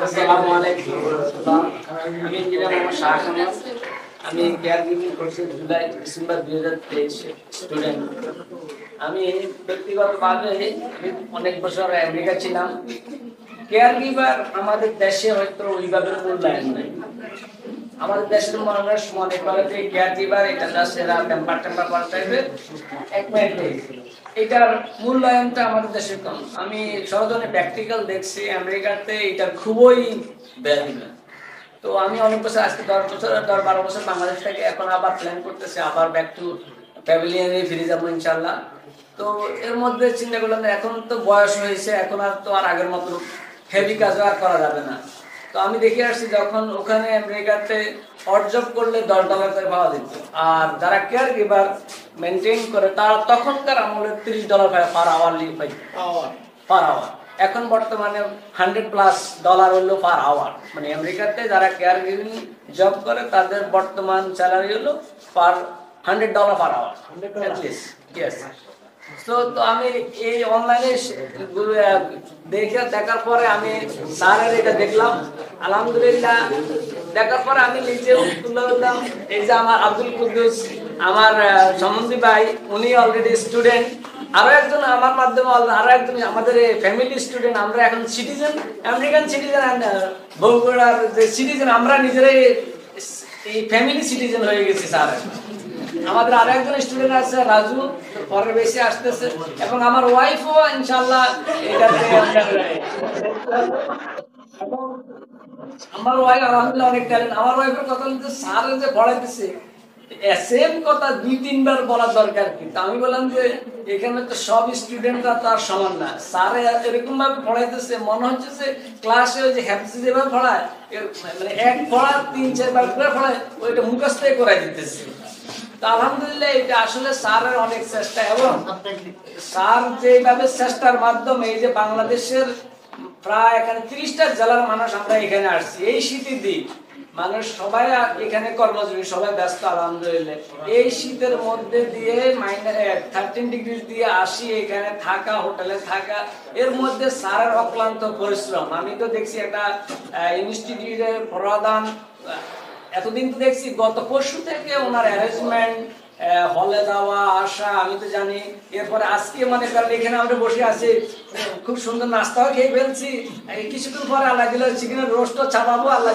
আসসালামু আলাইকুম। আমি ইঞ্জিনিয়ার মোহাম্মদ শাহ আহমদ। আমি কেয়ার গিভিং কোর্সে জুলাই ডিসেম্বর 2023 স্টুডেন্ট। আমি ব্যক্তিগতভাবে অনেক বছর আমেরিকা ছিলাম। কেয়ার গিভার আমাদের দেশে হয়তো ওইভাবে মূল্যায়ন নাই। আমাদের দেশের মানুষ মনে করে যে কেয়ার গিভার এটা জাস্ট এরা টেম্পার পাল্টাইবে এক মিনিটে। এটার মূল্যায়নটা আমাদের দেশে কম। আমি সহজনে প্র্যাকটিক্যাল দেখছি আমেরিকাতে এটা খুবই ভ্যালু। তো আমি অনেক বছর আজকে 10-12 বছর বাংলাদেশ থেকে এখন আবার প্ল্যান করতেছি আবার ব্যাক টু প্যাভিলিয়নে ফিরে যাবো ইনশাল্লাহ। তো এর মধ্যে চিন্তা করলাম এখন তো বয়স হয়েছে, এখন আর তো আর আগের মতো হেভি কাজ আর করা যাবে না। তো আমি দেখে আসছি যখন ওখানে আমেরিকাতে অর্জব করলে $10 করে পাওয়া যেত, আর যারা কেয়ার গিভার মেনটেন করে তারা তখনকার আমলে $30 পার আওয়ারলি পাই পার আওয়ার। এখন বর্তমানে $100+ হলো পার আওয়ার। মানে আমেরিকাতে যারা কেয়ার গিভিং জব করে তাদের বর্তমান স্যালারি হলো per $100 per hour at least. Yes. তো আমি এই অনলাইনে দেখার পরে আমি স্যারের এটা দেখলাম, আলহামদুলিল্লাহ। দেখার পরে আমি নিজেও তুলে ধরলাম। এই যে আমার আব্দুল কুদ্দুস, আমার সম্বন্ধী ভাই, উনি অলরেডি স্টুডেন্ট। আরো একজন আমার মাধ্যমে, আরো একজন আমাদের ফ্যামিলি স্টুডেন্ট। আমরা এখন সিটিজেন, আমেরিকান সিটিজেন, বগুড়ার যে সিটিজেন, আমরা নিজেরাই এই ফ্যামিলি সিটিজেন হয়ে গেছি স্যার। আমাদের আরো একজন স্টুডেন্ট আছে রাজু, পরে বেশি আসতেছে, এবং আমার ওয়াইফও ইনশাআল্লাহ এটাতে। আমার ওয়াইফ আলহামদুলিল্লাহ অনেক ট্যালেন্ট। আমার ওয়াইফের কথা বলতে স্যার যে পড়াইতেছে সেম কথা 2-3 বার বলার দরকার কি। আমি বললাম যে এখানে তো সব স্টুডেন্টরা তো আর সমান না। স্যার এরকম ভাবে পড়াইতেছে মনে হচ্ছে যে ক্লাসে ওই যে হ্যাপসি যেভাবে পড়ায়, মানে এক পড়া 3-4 বার করে পড়ায়, ওইটা মুখস্থই করাই দিতেছে। তো আলহামদুলিল্লাহ এটা আসলে স্যারের অনেক চেষ্টা, এবং স্যার যেভাবে চেষ্টার মাধ্যমে এই যে বাংলাদেশের প্রায় এখানে 30টা জেলার মানুষ আমরা এখানে আসছি এই শীতের দিন। মানুষ সবাই এখানে কর্মজীবী, সবাই ব্যস্ত আলহামদুলিল্লাহ। এই শীতের মধ্যে দিয়ে -13 ডিগ্রি দিয়ে আসি এখানে থাকা, হোটেলে থাকা, এর মধ্যে স্যারের অক্লান্ত পরিশ্রম। আমি তো দেখছি একটা ইনস্টিটিউটের প্রধান, এতদিন তো দেখছি গত পরশু থেকে ওনার অ্যারেঞ্জমেন্ট, হলে যাওয়া আসা আমি তো জানি। এরপরে আজকে মানে এখানে আমরা বসে আছি, খুব সুন্দর নাস্তাও খেয়ে ফেলছি। কিছুক্ষণ পরে আল্লাহ দিলে চিকেনের রোস্টও চাপাবো আল্লাহ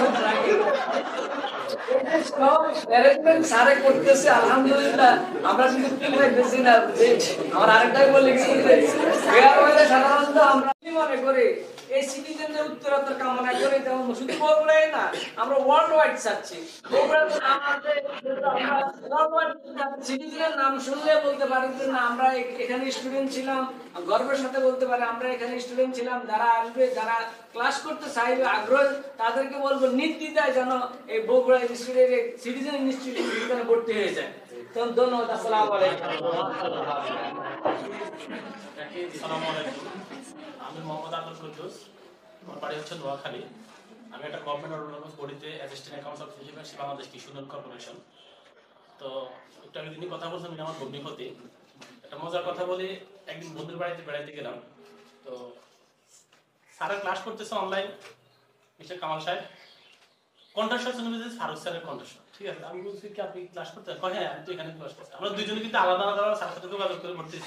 সারে করতেছে আলহামদুলিল্লাহ। আমরা কিন্তু দেখতেছি না যে আমার আরেকটাই বলে সাধারণত আমরা মনে করি এই সিটিজেনদের উত্তরোত্তর কামনা করে, যেমন শুধু বগুড়াই না, আমরা ওয়ার্ল্ড ওয়াইড চাচ্ছি। সিটিজেনের নাম শুনলে বলতে পারি যে না আমরা এখানে স্টুডেন্ট ছিলাম, গর্বের সাথে বলতে পারি আমরা এখানে স্টুডেন্ট ছিলাম। যারা আসবে, যারা ক্লাস করতে চাইবে আগ্রহ, তাদেরকে বলবো নির্দ্বিধায় যেন এই বগুড়া ইনস্টিটিউটে সিটিজেন ইনস্টিটিউটে ভর্তি হয়ে যায়। তো ধন্যবাদ। আসসালামু আলাইকুম। আমি মোহাম্মদ আব্দুল কুদ্দুস, আমার বাড়ি হচ্ছে নোয়াখালী। আমি একটা গভর্নমেন্ট অটোনমাস বডিতে অ্যাসিস্ট্যান্ট অ্যাকাউন্টস অফিসার হিসেবে আছি, বাংলাদেশ কৃষি উন্নয়ন কর্পোরেশন। তো একটু আগে যিনি কথা বলছেন আমার ভগ্নিপতি। একটা মজার কথা বলি, একদিন বন্ধুর বাড়িতে বেড়াইতে গেলাম। তো স্যারের ক্লাস করতেছে অনলাইন, মিস্টার কামাল সাহেব কণ্ঠস্বর শুনে বুঝেছি ফারুক স্যারের কণ্ঠস্বর। ঠিক আছে, আমি বলছি কি আপনি ক্লাস করতে? হ্যাঁ, আমি তো এখানে ক্লাস করছি। আমরা দুইজনে কিন্তু আলাদা আলাদা স্যারের সাথে যোগাযোগ করে ভর্তিছি।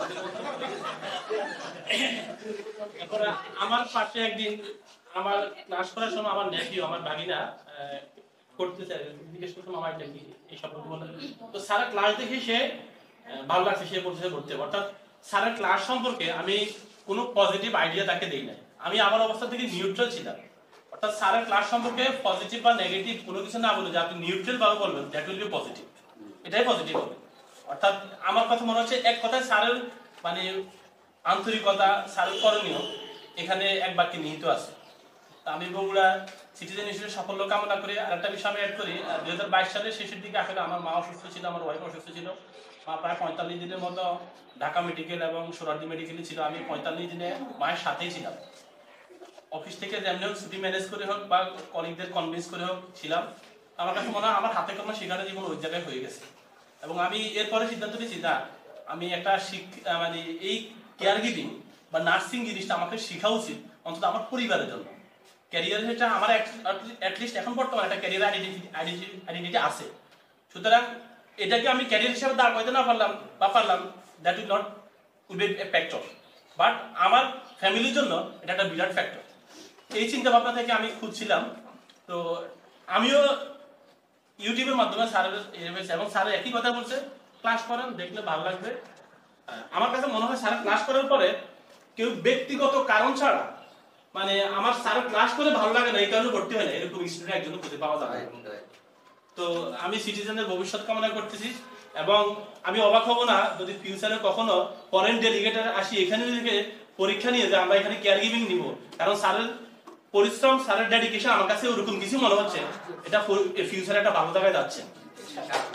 এরপরে আমার পাশে একদিন আমার ক্লাস করার সময় আমার নেফিউ, আমার ভাগিনা করতেছে, জিজ্ঞেস করতাম আমার এটা কি, এই শব্দটি বলে। তো স্যারের ক্লাস দেখে সে ভালো লাগছে, সে বলছে ভর্তি। অর্থাৎ স্যারের ক্লাস সম্পর্কে আমি কোনো পজিটিভ আইডিয়া তাকে দিই নাই, আমি আমার অবস্থা থেকে নিউট্রাল ছিলাম। অর্থাৎ স্যারের ক্লাস সম্পর্কে পজিটিভ বা নেগেটিভ কোনো কিছু না বলে যে আপনি নিউট্রাল ভাবে বলবেন, দ্যাট উইল বি পজিটিভ, এটাই পজিটিভ হবে। অর্থাৎ আমার কথা মনে হচ্ছে এক কথায় স্যারের মানে আন্তরিকতা, স্যারের করণীয় এখানে এক বাক্যে নিহিত আছে। আমি বগুড়া সিটিজেন ইনস্টিটিউটের সাফল্য কামনা করি। আর একটা বিষয় আমি অ্যাড করি, 2022 সালের শেষের দিকে আসলে আমার মা অসুস্থ ছিল, আমার ওয়াইফ অসুস্থ ছিল। মা প্রায় 45 দিনের মতো ঢাকা মেডিকেল এবং সোহরাওয়ার্দী মেডিকেলে ছিল। আমি 45 দিনে মায়ের সাথেই ছিলাম। অফিস থেকে যেমনি হোক ছুটি ম্যানেজ করে হোক বা কলিগদের কনভিন্স করে হোক ছিলাম। আমার কাছে মনে হয় আমার হাতে কলমে শেখানো জীবন ওই জায়গায় হয়ে গেছে। এবং আমি এরপরে সিদ্ধান্ত নিয়েছি না, আমি একটা মানে এই কেয়ার গিভিং বা নার্সিং জিনিসটা আমাকে শেখা উচিত অন্তত আমার পরিবারের জন্য। ক্যারিয়ার যেটা আমার অ্যাটলিস্ট এখন বর্তমানে একটা ক্যারিয়ার আইডেন্টিটি আছে। সুতরাং এটাকে আমি ক্যারিয়ার হিসেবে দাঁড় করাতে না পারলাম that will not be a factor, but আমার ফ্যামিলির জন্য এটা একটা বিরাট ফ্যাক্টর। এই চিন্তা ভাবনা থেকে আমি খুঁজছিলাম। তো আমিও ইউটিউবের মাধ্যমে স্যারের এবং স্যারের একই কথা বলছে, ক্লাস করেন, দেখলে ভালো লাগবে। আমার কাছে মনে হয় স্যার ক্লাস করার পরে কেউ ব্যক্তিগত কারণ ছাড়া, মানে আমার স্যার ক্লাস করে ভালো লাগে না এই কারণে ভর্তি হয় না, এরকম স্টুডেন্ট একজন খুঁজে পাওয়া যাবে। তো আমি সিটিজেনদের ভবিষ্যৎ কামনা করতেছি এবং আমি অবাক হব না যদি ফিউচারে কখনো ফরেন ডেলিগেটর আসি এখানে থেকে পরীক্ষা নিয়ে যে আমরা এখানে কেয়ার গিভিং নিব, কারণ স্যারের পরিশ্রম, স্যারের ডেডিকেশন আমার কাছে ওরকম কিছু মনে হচ্ছে এটা ফিউচারে একটা ভালো জায়গায় যাচ্ছে।